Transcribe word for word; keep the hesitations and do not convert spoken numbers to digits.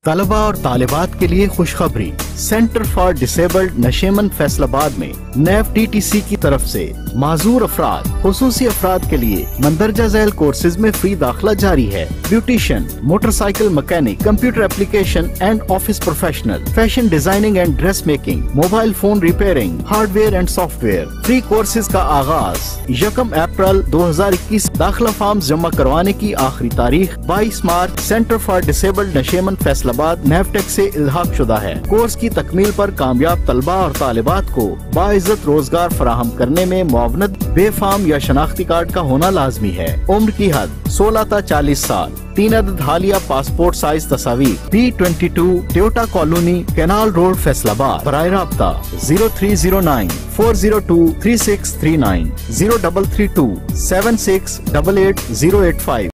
तलबा और तालिबात के लिए खुशखबरी। Centre for disabled Nasheman Faisalabad में नेफ टी टी सी की तरफ से माजूर अफराद खुसूसी अफराद के लिए मंदरजा झैल कोर्सेज में फ्री दाखिला जारी है। Beautician, motorcycle mechanic, computer application and office professional, fashion designing and dress making, mobile phone repairing, hardware and software. Free courses का आगाज यकम अप्रैल दो हजार इक्कीस। दाखिला फॉर्म जमा करवाने की आखिरी तारीख बाईस March. Centre for disabled Nasheman Faisalabad नेफटेक से इल्हाक शुदा है। कोर्स की तकमील पर कामयाब तलबा और तालिबात को बाइज्जत रोजगार फराहम करने में मुआवनत बेफाम या शनाख्ती कार्ड का होना लाजमी है। उम्र की हद सोलह ता चालीस साल। तीन अदद हालिया पासपोर्ट साइज तस्वीर। B twenty two Toyota colony, canal road, Faisalabad. बराए राब्ता zero three zero nine four zero two three six three nine, zero double three two seven six double eight zero eight five.